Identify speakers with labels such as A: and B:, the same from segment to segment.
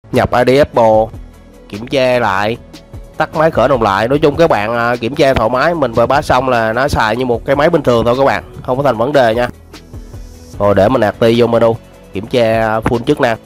A: nhập ID Apple, kiểm tra lại, tắt máy khởi động lại. Nói chung các bạn kiểm tra thoải mái, mình vừa bá xong là nó xài như một cái máy bình thường thôi các bạn, không có thành vấn đề nha. Rồi để mình active vô menu kiểm tra full chức năng.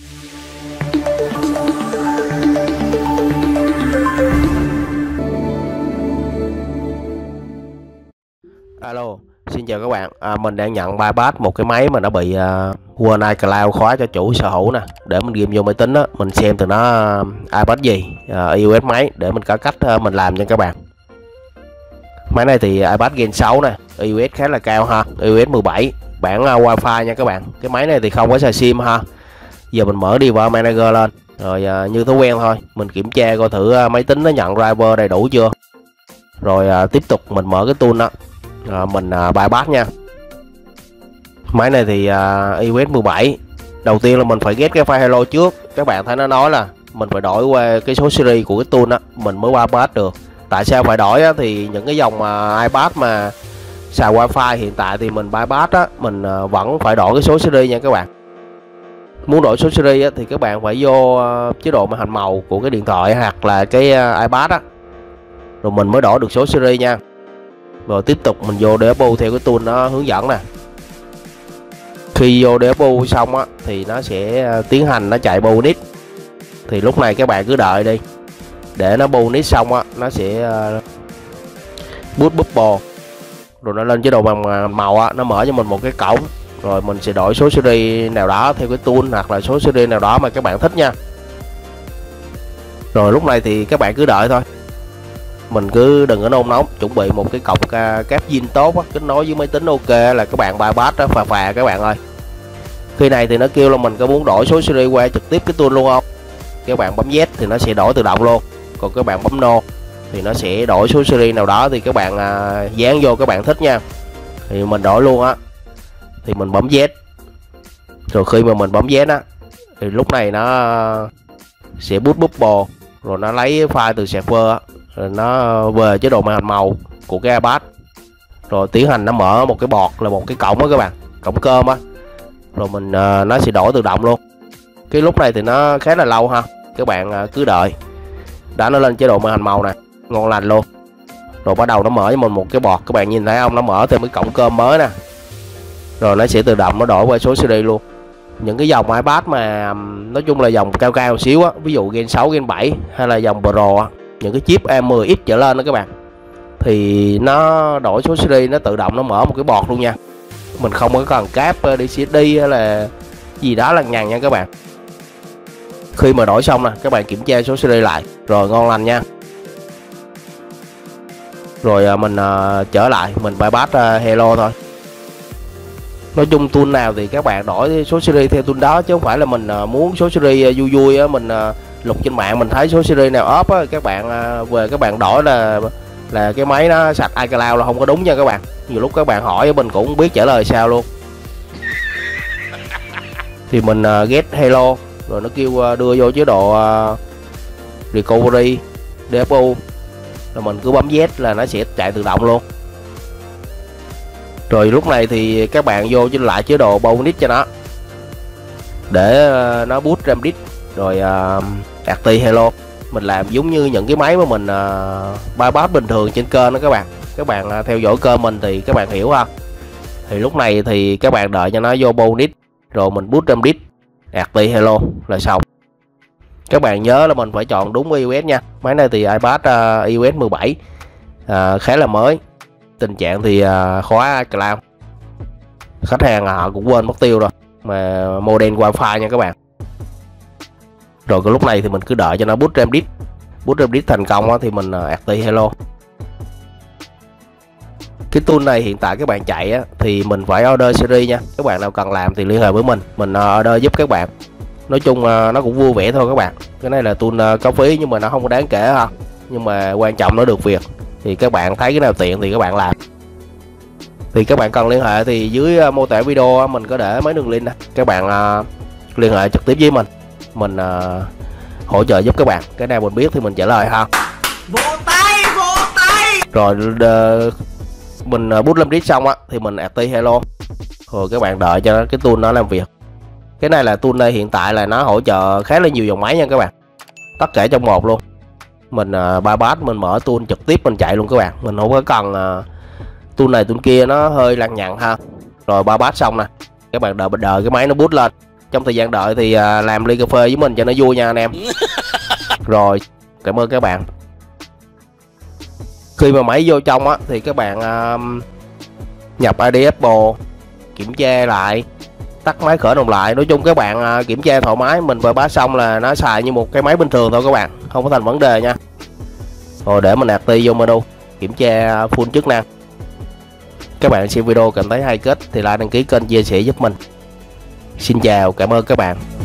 A: Alo, xin chào các bạn. Mình đang nhận bypass một cái máy mà nó bị quên iCloud khóa cho chủ sở hữu nè. Để mình ghim vô máy tính đó, mình xem từ nó iPad gì, iOS máy để mình có cách mình làm cho các bạn. Máy này thì iPad Gen 6 nè, iOS khá là cao ha, iOS 17, bản Wi-Fi nha các bạn. Cái máy này thì không có xài sim ha. Giờ mình mở Device Manager lên, rồi như thói quen thôi, mình kiểm tra coi thử máy tính nó nhận driver đầy đủ chưa. Rồi tiếp tục mình mở cái tool đó. Mình bypass nha. Máy này thì iOS 17. Đầu tiên là mình phải get cái file hello trước. Các bạn thấy nó nói là mình phải đổi qua cái số series của cái tool đó mình mới bypass được. Tại sao phải đổi á? Thì những cái dòng iPad mà xài wifi hiện tại thì mình bypass á, mình vẫn phải đổi cái số series nha các bạn. Muốn đổi số series á, thì các bạn phải vô chế độ màn hình màu của cái điện thoại hoặc là cái iPad á, rồi mình mới đổi được số series nha. Rồi tiếp tục mình vô DFU theo cái tool nó hướng dẫn nè. Khi vô DFU xong á thì nó sẽ tiến hành nó chạy bonus. Thì lúc này các bạn cứ đợi đi. Để nó bonus xong á, nó sẽ boot bubble. Rồi nó lên chế độ bằng màu á, nó mở cho mình một cái cổng. Rồi mình sẽ đổi số series nào đó theo cái tool hoặc là số series nào đó mà các bạn thích nha. Rồi lúc này thì các bạn cứ đợi thôi. Mình cứ đừng có nôn nóng, chuẩn bị một cái cọc cáp zin tốt á, kết nối với máy tính ok là các bạn bypass đó, phà các bạn ơi. Khi này thì nó kêu là mình có muốn đổi số series qua trực tiếp cái tool luôn không. Các bạn bấm Z thì nó sẽ đổi tự động luôn. Còn các bạn bấm No thì nó sẽ đổi số series nào đó thì các bạn dán vô các bạn thích nha. Thì mình đổi luôn á. Thì mình bấm Z. Rồi khi mà mình bấm Z á thì lúc này nó sẽ boot bubble. Rồi nó lấy file từ server á, rồi nó về chế độ màn hình màu của cái iPad. Rồi tiến hành nó mở một cái bọt là một cái cổng đó các bạn, cổng cơm á. Rồi mình nó sẽ đổi tự động luôn. Cái lúc này thì nó khá là lâu ha. Các bạn cứ đợi. Đã nó lên chế độ màn hình màu nè, ngon lành luôn. Rồi bắt đầu nó mở cho mình một cái bọt, các bạn nhìn thấy không, nó mở thêm cái cổng cơm mới nè. Rồi nó sẽ tự động nó đổi qua số series luôn. Những cái dòng iPad mà nói chung là dòng cao cao một xíu á, ví dụ Gen 6, Gen 7 hay là dòng Pro á, những cái chip A10X trở lên đó các bạn, thì nó đổi số series nó tự động nó mở một cái bọt luôn nha. Mình không có cần cáp DCSD hay là gì đó lằng nhằng nha các bạn. Khi mà đổi xong nè, các bạn kiểm tra số series lại rồi ngon lành nha. Rồi mình trở lại, mình bypass hello thôi. Nói chung tool nào thì các bạn đổi số series theo tool đó, chứ không phải là mình muốn số series vui vui á, mình lục trên mạng mình thấy số series nào off á, các bạn về các bạn đổi là cái máy nó sạch iCloud là không có đúng nha các bạn. Nhiều lúc các bạn hỏi mình cũng không biết trả lời sao luôn. Thì mình get hello rồi nó kêu đưa vô chế độ recovery DFU, rồi mình cứ bấm Z là nó sẽ chạy tự động luôn. Rồi lúc này thì các bạn vô lại chế độ bonus cho nó để nó boot RAM disk rồi active hello. Mình làm giống như những cái máy mà mình bypass bình thường trên kênh đó các bạn. Các bạn theo dõi kênh mình thì các bạn hiểu ha. Thì lúc này thì các bạn đợi cho nó vô bonus rồi mình boot RAM disk active hello là xong. Các bạn nhớ là mình phải chọn đúng iOS nha. Máy này thì iPad iOS 17 khá là mới. Tình trạng thì khóa iCloud, khách hàng họ cũng quên mất tiêu rồi, mà modem wifi nha các bạn. Rồi cái lúc này thì mình cứ đợi cho nó boot RAM disk. Boot RAM disk thành công thì mình active hello. Cái tool này hiện tại các bạn chạy thì mình phải order series nha. Các bạn nào cần làm thì liên hệ với mình order giúp các bạn. Nói chung nó cũng vui vẻ thôi các bạn. Cái này là tool có phí nhưng mà nó không có đáng kể ha. Nhưng mà quan trọng nó được việc. Thì các bạn thấy cái nào tiện thì các bạn làm. Thì các bạn cần liên hệ thì dưới mô tả video mình có để mấy đường link đó. Các bạn liên hệ trực tiếp với mình hỗ trợ giúp các bạn. Cái nào mình biết thì mình trả lời ha.
B: Vỗ tay, vỗ tay.
A: Rồi mình boot lên disk xong thì mình active hello. Rồi các bạn đợi cho cái tool nó làm việc. Cái này là tool này hiện tại là nó hỗ trợ khá là nhiều dòng máy nha các bạn, tất cả trong một luôn. Mình bypass mình mở tool trực tiếp mình chạy luôn các bạn, mình không có cần tool này tool kia nó hơi lằng nhằng ha. Rồi bypass xong nè, các bạn đợi cái máy nó boot lên. Trong thời gian đợi thì làm ly cà phê với mình cho nó vui nha anh em. Rồi cảm ơn các bạn. Khi mà máy vô trong á thì các bạn nhập ID Apple, kiểm tra lại, tắt máy khởi động lại. Nói chung các bạn kiểm tra thoải mái, mình bypass xong là nó xài như một cái máy bình thường thôi các bạn, không có thành vấn đề nha. Rồi để mình nạp ti vô menu, kiểm tra full chức năng. Các bạn xem video cảm thấy hay kết thì like đăng ký kênh, chia sẻ giúp mình. Xin chào, cảm ơn các bạn.